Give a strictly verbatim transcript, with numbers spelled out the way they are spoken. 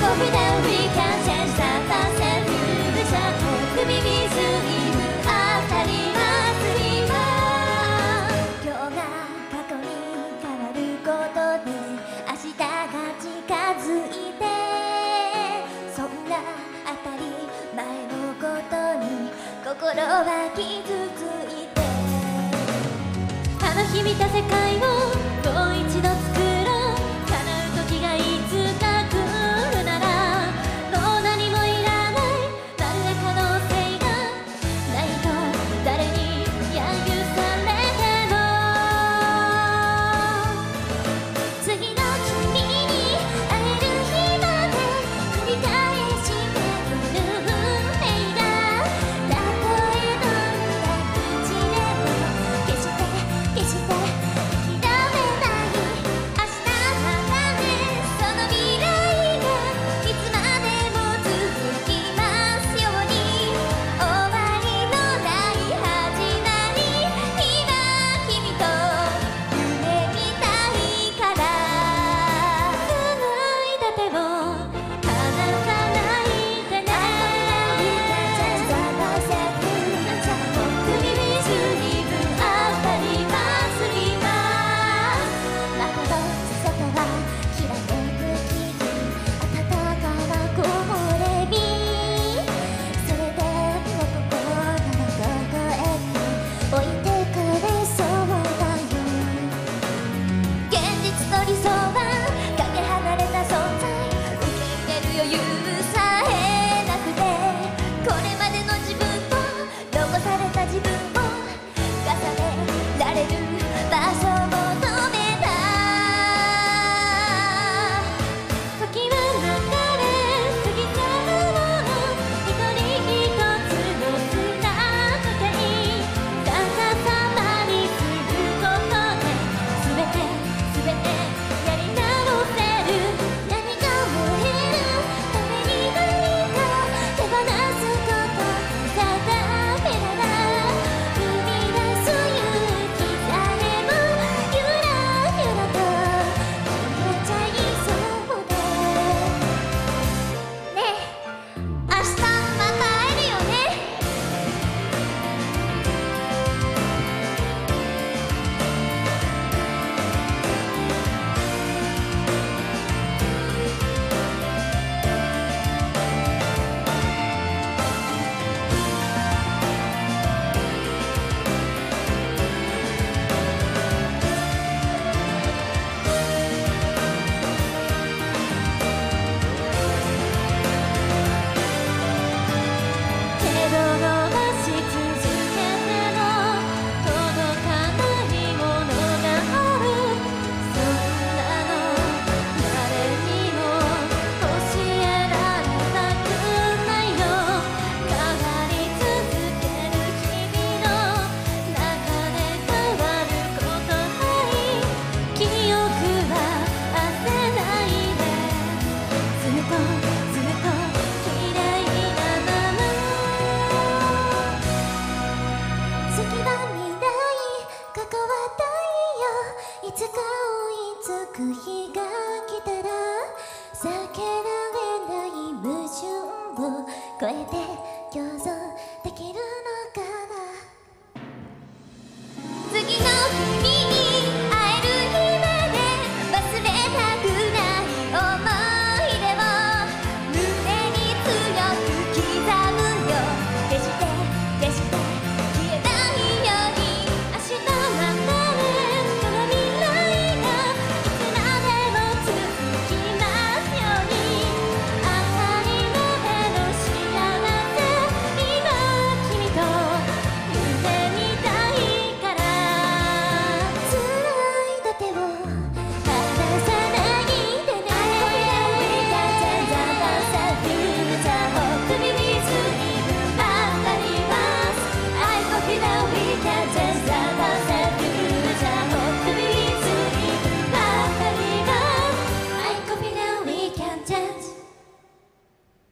confident we can change the past and future. To be with you当たります今。今日が過去に変わることで明日が近づいて、そんな当たり前のことに心は傷ついて、あの日見た世界をもう一度作ろう。叶う時がいつか来るなら、もう何もいらない。まるで可能性がないと誰に揶揄されても、次の君に会える日まで繰り返してくる運命が、たとえどんな口でも決して決して諦めない明日まで、その未来がいつまでも続きますように。終わりのない始まり、今君と夢見たいから。繋いだ手を離さないでね。首にすりぶ当たります今。窓の外は開ける木々、暖かな木漏れ日。それでも心のどこへと置いてかれそうだよ。現実と理想はかけ離れた存在、受け入れる余裕さえなくて、これまでの自分と残された自分を重ねられる場所を求めた。時は流れ過ぎちゃうもの、一人一つのスタート点、逆さまにすることで全て全てやり直せる。何が燃えるために何か手放すこと定めなら、踏み出す勇気さえもゆらゆらと消えちゃいそうで。ねえ、明日また会えるよね。手を伸ばし続けても届かないものがある。そんなの誰にも教えられたくないよ。変わり続ける日々の中で変わることない。記憶は焦らないで、ずっとずっと綺麗なまま。次は未来、過去は太陽。いつか追いつく日が来たら、避けられない矛盾を超えて共存